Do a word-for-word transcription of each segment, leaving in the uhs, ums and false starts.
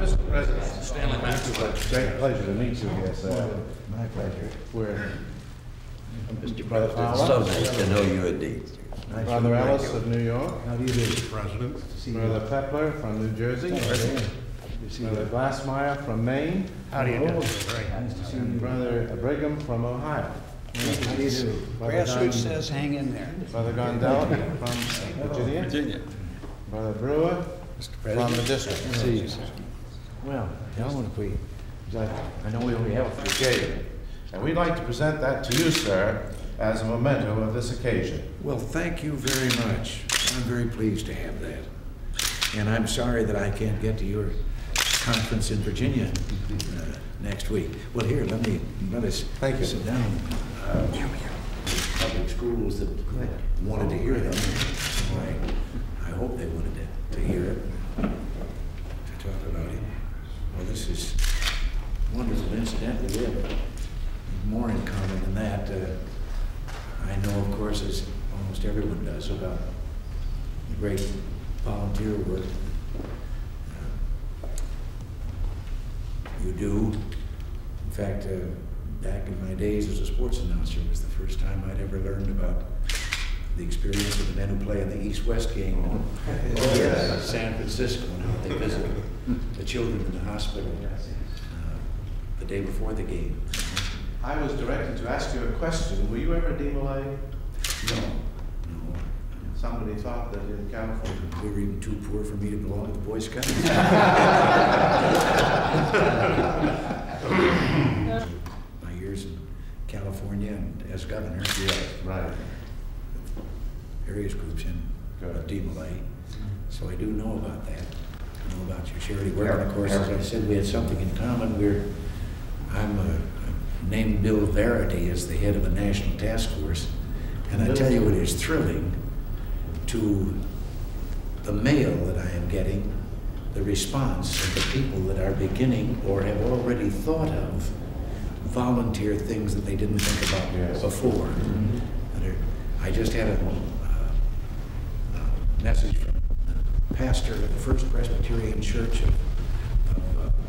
Mister President, Stanley Maxwell. It's a great pleasure to meet you here, sir. My pleasure. We're Mister Brother President, Fowler. so nice to know you indeed. Nice Brother to meet Ellis you. of New York. How do you do? President. See you. Brother Pepler from New Jersey. Good to see Brother you. Glassmeyer from Maine. How do you do? Oh, Very nice to see you. And Brother Brigham from Ohio. How do you do? Brother Grassroots Gon- says hang in there. Brother Gondel from Virginia. Virginia. Brother Brewer from the district. See you, sir. Well, gentlemen, if we, I know we only have a few days. And we'd like to present that to you, sir, as a memento of this occasion. Well, thank you very much. I'm very pleased to have that. And I'm sorry that I can't get to your conference in Virginia uh, next week. Well, here, let me, let us Thank you. sit down. Uh, Public schools that wanted to hear them. I, I hope they wanted to, to hear it, to talk about it. Well, this is wonderful. Incidentally, we have more in common than that. Uh, I know, of course, as almost everyone does, about the great volunteer work uh, you do. In fact, uh, back in my days as a sports announcer, it was the first time I'd ever learned about the experience of the men who play in the East-West game in uh, San Francisco and how they visit the children in the hospital uh, the day before the game. I was directed to ask you a question. Were you ever D M L A? No, no. Somebody thought that in California. We were even too poor for me to belong to the Boy Scouts. My years in California and as governor, Yes, right. various groups in Good. D M L A. So I do know about that. I know about your charity work. And of course, as I said, we had something in common. We're, I'm uh, named Bill Verity as the head of a national task force. And I tell you, it is thrilling to the mail that I am getting, the response of the people that are beginning or have already thought of volunteer things that they didn't think about Yes. before. Mm-hmm. That are- I just had a, uh, a message from the pastor of the First Presbyterian Church of, of uh,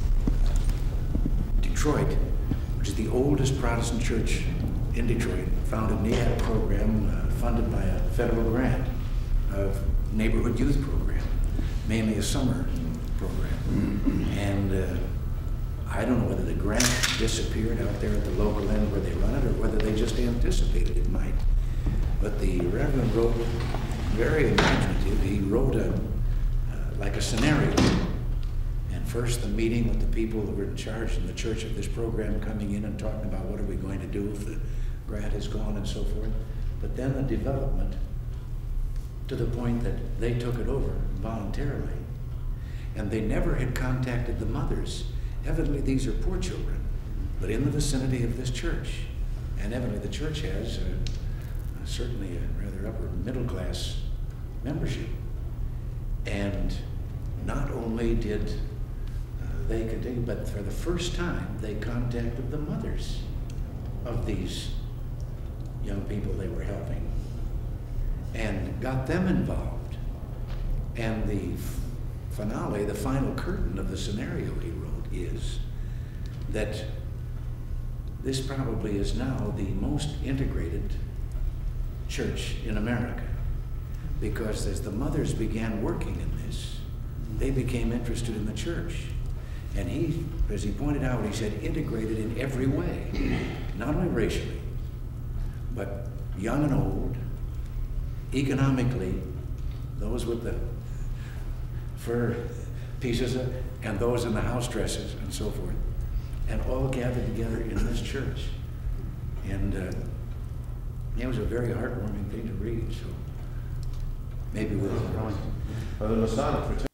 Detroit, which is the oldest Protestant church in Detroit, founded an E A P program uh, funded by a federal grant of neighborhood youth program, mainly a summer program. And uh, I don't know whether the grant disappeared out there at the local end where they run it or whether they just anticipated it might. But the Reverend wrote, very imaginative, he wrote a, uh, like a scenario. And first the meeting with the people that were in charge in the church of this program coming in and talking about what are we going to do if the grant is gone and so forth. But then the development to the point that they took it over voluntarily. And they never had contacted the mothers. Evidently these are poor children, but in the vicinity of this church. And evidently the church has uh, certainly a rather upper middle class membership. And not only did uh, they continue, but for the first time they contacted the mothers of these young people they were helping and got them involved. And the finale, the final curtain of the scenario he wrote is that this probably is now the most integrated church in America, because as the mothers began working in this, they became interested in the church. And he, as he pointed out, he said integrated in every way, not only racially, but young and old, economically, those with the fur pieces and those in the house dresses and so forth, and all gathered together in this church. And uh, it was a very heartwarming thing to read, so maybe we'll... Brother Masada, for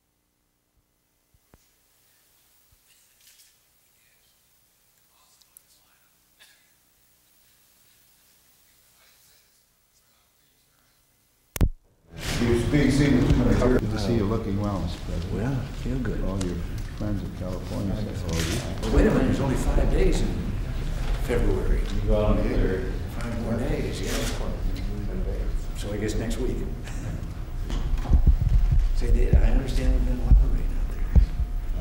You're being seen with too many tears. Good to see you looking well, Mister President. Well, I feel good. All your friends in California say hello. Well, wait a minute, there's only five days in February. you go on here. Five more days, yeah. So I guess next week. Say, they- I understand there's been a lot of rain out there.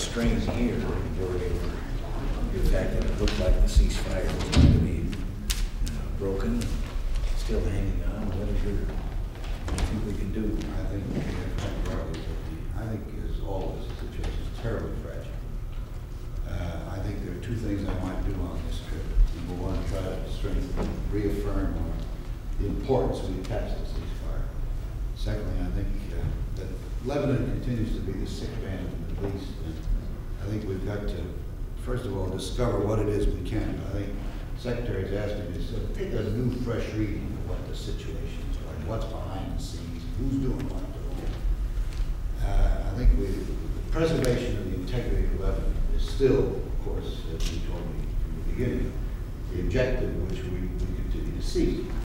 strain here and worry over the fact that it looked like the ceasefire was going to be uh, broken, still hanging on. What is your, what do you think we can do? I think, uh, rightly, that the- I think as always, the situation is terribly fragile. Uh, I think there are two things I might do on this trip. Number one, try to strengthen, reaffirm our, the importance we attach to ceasefire. Secondly, I think uh, that Lebanon continues to be the sick band of the Middle East, and I think we've got to, first of all, discover what it is we can. I think the Secretary's asking us to take a new, fresh reading of what the situation is like, what's behind the scenes, who's doing what. Uh, I think we, the preservation of the integrity of Lebanon is still, of course, as you told me from the beginning, the objective which we, we continue to seek.